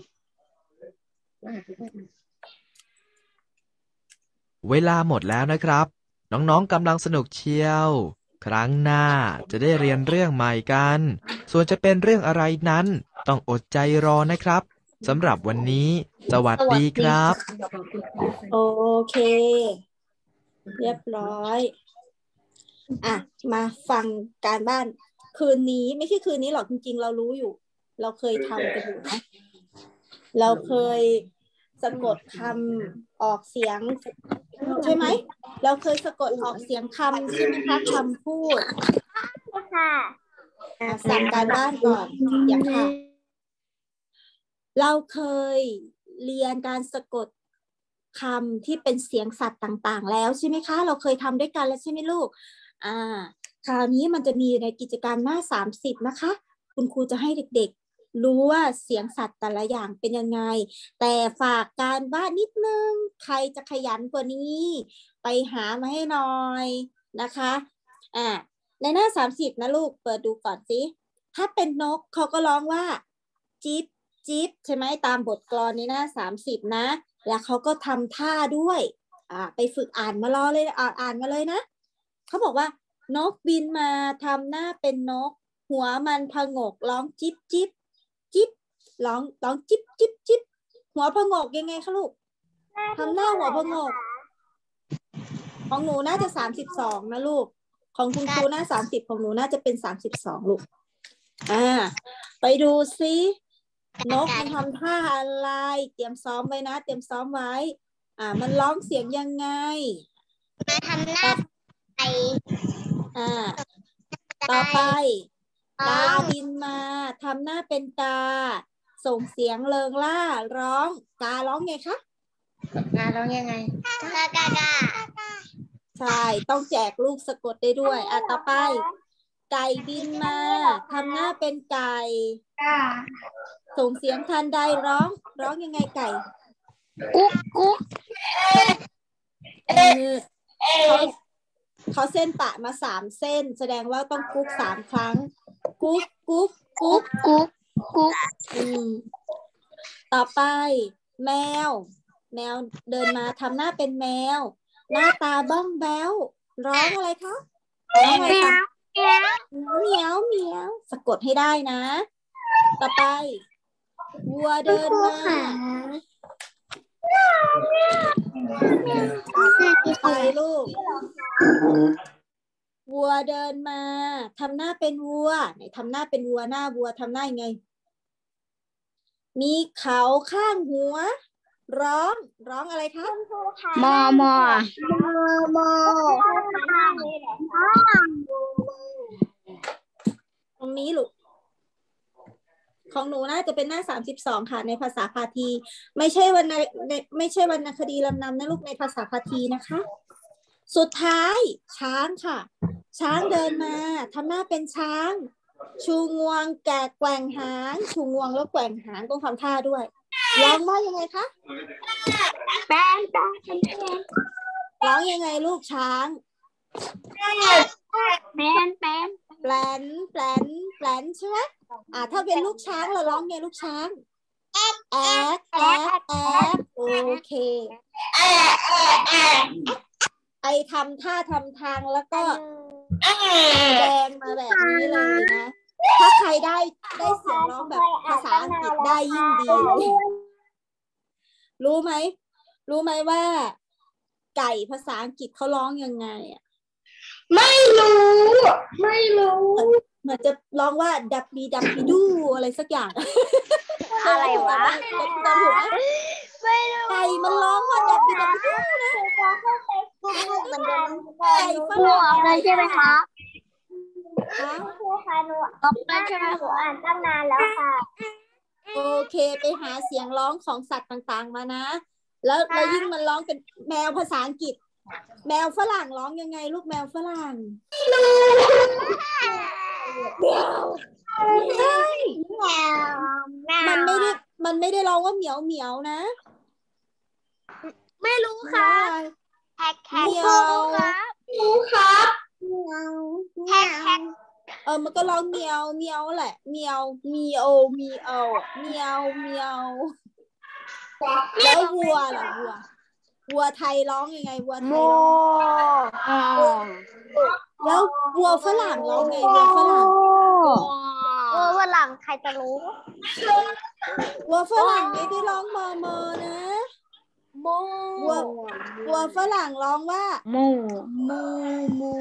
เวลาหมดแล้วนะครับ น้องๆกำลังสนุกเชียว ครั้งหน้าจะได้เรียนเรื่องใหม่กัน ส่วนจะเป็นเรื่องอะไรนั้น ต้องอดใจรอนะครับสำหรับวันนี้ สวัสดีครับโอเค เรียบร้อย อ่ะ มาฟังการบ้าน คืนนี้ไม่ใช่คืนนี้หรอกจริงๆ เรารู้อยู่ เราเคยทำกันอยู่นะ เราเคยสะกดคำออกเสียง ใช่ไหม เราเคยสะกดออกเสียงคำใช่ไหมคะคำพูดค่ะสั่งการบ้านก่อนอย่าค่ะเราเคยเรียนการสะกดคำที่เป็นเสียงสัตว์ต่างๆแล้วใช่ไหมคะเราเคยทำด้วยกันแล้วใช่ไหมลูกอ่าคราวนี้มันจะมีในกิจกรรมหน้าสามสิบนะคะคุณครูจะให้เด็กๆรู้ว่าเสียงสัตว์แต่ละอย่างเป็นยังไงแต่ฝากการบ้านนิดนึงใครจะขยันกว่านี้ไปหามาให้หน่อยนะคะอ่าในหน้าสามสิบนะลูกเปิดดูก่อนสิถ้าเป็นนกเขาก็ร้องว่าจิ๊บจิ๊บใช่ไหมตามบทกลอนในหน้าสามสิบนะแล้วเขาก็ทำท่าด้วยอ่าไปฝึกอ่านมารอเลยอ่านอ่านมาเลยนะเขาบอกว่านกบินมาทำหน้าเป็นนกหัวมันผงกร้องจิ๊บจิ๊บจิ๊บร้องร้องจิ๊บจิ๊บจิ๊บหัวผงกยังไงคะลูกทำหน้าหัวผงกของหนูน่าจะสามสิบสองนะลูกของคุณครูหน้าสามสิบของหนูน่าจะเป็นสามสิบสองลูกอ่าไปดูซินกมันทำท่าอะไรเตรียมซ้อมไว้นะเตรียมซ้อมไว้อ่ามันร้องเสียงยังไงมาทำหน้าไปอ่าต่อไปกาบินมาทำหน้าเป็นกาส่งเสียงเริงล่าร้องการ้องไงคะการร้องยังไงกากากาใช่ต้องแจกลูกสะกดได้ด้วยอ่ะต่อไปไก่บินมาทำหน้าเป็นไก่ส่งเสียงทันใดร้องร้องยังไงไก่กุ๊กกุ๊กเขาเขาเส้นปะมาสามเส้นแสดงว่าต้องกุ๊กสามครั้งกุ๊กกุ๊กกุ๊กกุ๊กกุ๊กอืมต่อไปแมวแมวเดินมาทำหน้าเป็นแมวหน้าตาบ้องแบ้วร้องอะไรคะร้องอะไรคะเหมียวเหมียวสะกดให้ได้นะต่อไปวัวเดินมาไปลูกวัวเดินมาทำหน้าเป็นวัวไหนทำหน้าเป็นวัวหน้าวัวทำหน้ายังไงมีเขาข้างหัวร้องร้องอะไรคะมอมอมอตรงนี้ลูกของหนูน่าจะเป็นหน้าสามสิบสองค่ะในภาษาพาทีไม่ใช่วรรณไม่ใช่วรรณคดีลำนำนะลูกในภาษาพาทีนะคะสุดท้ายช้างค่ะช้างเดินมาทำหน้าเป็นช้างชูงวงแกะแกว่งหางชูงวงแล้วแกว่งหางต้องทำท่าด้วยร้องว่ายังไงคะแป้นแป้นร้องยังไงลูกช้างแป้นแป้นแปลนแปลนแปลนใช่ไหมอ่าถ้าเป็นลูกช้างเราร้องไงลูกช้างแอ๊กแอ๊กแอ๊กแอ๊กโอเคไอทำท่าทำทางแล้วก็แดงมาแบบนี้เลยนะถ้าใครได้ได้เสียงร้องแบบภาษาอังกฤษได้ยิ่งดีรู้ไหมรู้ไหมว่าไก่ภาษาอังกฤษเขาร้องยังไงอ่ะไม่รู้ไม่รู้เหมือนจะร้องว่าดับบีดับบีดูอะไรสักอย่างอะไรวะจำถูกไหมไก่มันร้องว่าดับบีดับบีดูนะมันจะไก่ฝรั่งเลยใช่ไหมคะคะครูคะหนูออกได้ใช่ไหมหนูอ่านตั้งนานแล้วค่ะโอเคไปหาเสียงร้องของสัตว์ต่างๆมานะแล้วแล้วยิ่งมันร้องเป็นแมวภาษาอังกฤษแมวฝรั่งร้องยังไงลูกแมวฝรั่งมันไม่ได้มันไม่ได้ร้องว่าเหมียวเหมียวนะไม่รู้ค่ะแฮกแฮกเหมียวรู้ครับแฮกแฮกเออมันก็ร้องเมียวเมียวแหละเมียวเมียวเมียวเมียวเมียวแล้ววัวล่ะวัววัวไทยร้องยังไงวัวไทยร้องแล้ววัวฝรั่งร้องไงวัวฝรั่งวัวฝรั่งใครจะรู้วัวฝรั่งไม่ได้ร้องมอมอนะวัววัวฝรั่งร้องว่ามูมูมู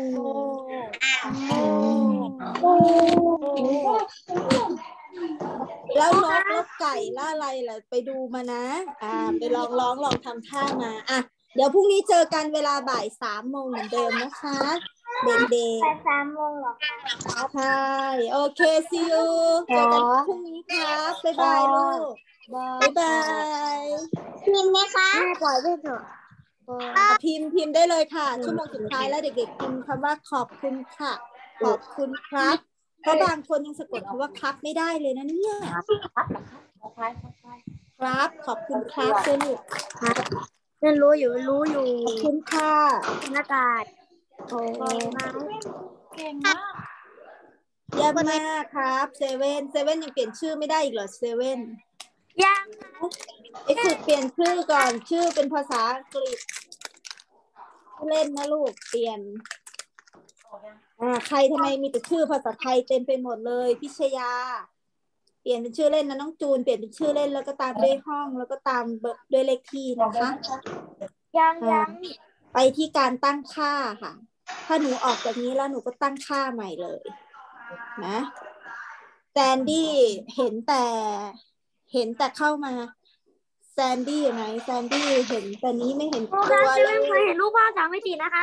แล้วนกแล้วไก่แล้วอะไรล่ะไปดูมานะอ่าไปลองร้องลองทำท่ามาอ่ะเดี๋ยวพรุ่งนี้เจอกันเวลาบ่ายสามโมงเหมือนเดิมนะคะเด็กไปสามโมงหรอคะๆใช่โอเค see you เจอกันพรุ่งนี้ครับบ๊ายบายลูกบ๊ายบายพิมพ์ไหมคะแม่ปล่อยไปเถอะอ่ะพิมพ์พิมพ์ได้เลยค่ะชั่วโมงสุดท้ายแล้วเด็กๆพิมพ์คำว่าขอบคุณค่ะขอบคุณครับเพราะบางคนยังสะกดคำว่าครับไม่ได้เลยนะเนี่ยครับขอบคุณครับเพื่อนลูกเพื่อนรู้อยู่รู้อยู่ขอบคุณค่ะอากาศโอ้เก่งมากเยี่ยมมากครับเซเว่นเซเว่นยังเปลี่ยนชื่อไม่ได้อีกเหรอเซเว่นยังไอ้ฝึกเปลี่ยนชื่อก่อนชื่อเป็นภาษาอังกฤษเล่นนะลูกเปลี่ยนอ่าใครทำไมมีแต่ชื่อภาษาไทยเต็มไปหมดเลยพิชยาเปลี่ยนเป็นชื่อเล่นนะน้องจูนเปลี่ยนเป็นชื่อเล่นแล้วก็ตามด้วยห้องแล้วก็ตามด้วยเลขที่นะคะยังยังไปที่การตั้งค่าค่ะถ้าหนูออกจากนี้แล้วหนูก็ตั้งค่าใหม่เลยนะแซนดี้เห็นแต่เห็นแต่เข้ามาแซนดี้อยู่ไหนแซนดี้เห็นแต่นี้ไม่เห็นโอ้ตัคว รับเลไม่เคยยเห็นรูปภาพสามมิตินะครับ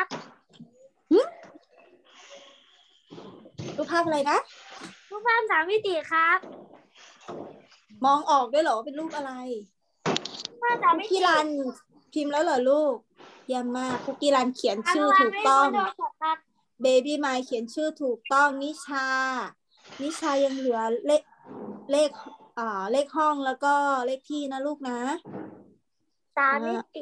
รูปภาพอะไรนะรูปภาพสามมิติครับมองออกด้วยเหรอว่าเป็นรูปอะไรรูปภาพสามมิคุกติกี้รันพิมพ์แล้วเหรอลูกเยี่ยมมากคุกกี้รันเขียนชื่อถูกต้องครับเบบี้มายเขียนชื่อถูกต้องนิชานิชายังเหลือเลขเลขอ่าเลขห้องแล้วก็เลขที่นะลูกนะสามมิติ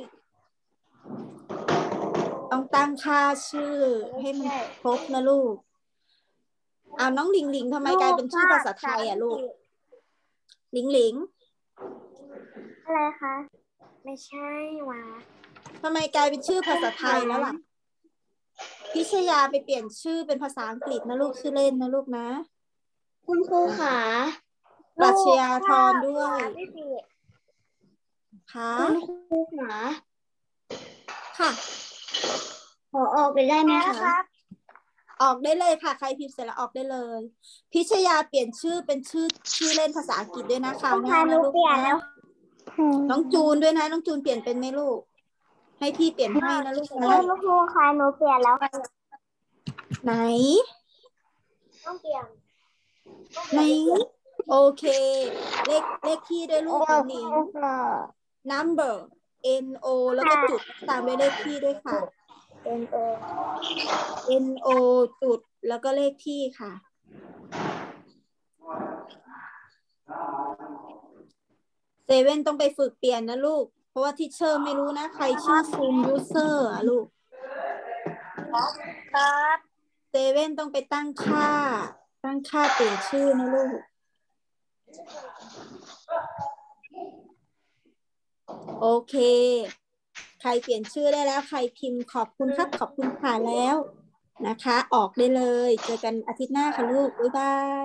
ต้องตั้งค่าชื่อให้มันครบนะลูกอ้าวน้องหลิงหลิงทำไมกลายเป็นชื่อภาษาไทยอ่ะลูกหลิงหลิงอะไรคะไม่ใช่หวะทำไมกลายเป็นชื่อภาษาไทยแล้วล่ะพิชยาไปเปลี่ยนชื่อเป็นภาษาอังกฤษนะลูกชื่อเล่นนะลูกนะคุณครูขาปรัชญาธรด้วยสามมิติค่ะคุณครูขาค่ะขอออกไปได้ไหมแล้วคะครับออกได้เลยค่ะใครพิมพ์เสร็จแล้วออกได้เลย พิชยาเปลี่ยนชื่อเป็นชื่อชื่อเล่นภาษาอังกฤษด้วยนะคราวหน้านะลูกนะน้องจูนด้วยนะน้องจูนเปลี่ยนเป็นไหมลูกให้พี่เปลี่ยนให้นะลูกนะคุณครูคะหนูเปลี่ยนแล้วไหนต้องเปลี่ยนไหนโอเคเลขเลขที่ด้วยลูกหนิง number n o แล้วก็จุดตามด้วยเลขที่ด้วยค่ะเป็นเออ n o จุดแล้วก็เลขที่ค่ะเซเว่นต้องไปฝึกเปลี่ยนนะลูกเพราะว่าทิเชอร์ไม่รู้นะใครชื่อซูมยูเซอร์อะลูกครับเซเว่นต้องไปตั้งค่าตั้งค่าเปลี่ยนชื่อนะลูกโอเคใครเปลี่ยนชื่อได้แล้วใครพิมพ์ขอบคุณครับขอบคุณค่ะแล้วนะคะออกได้เลยเจอกันอาทิตย์หน้าค่ะลูกบ๊ายบาย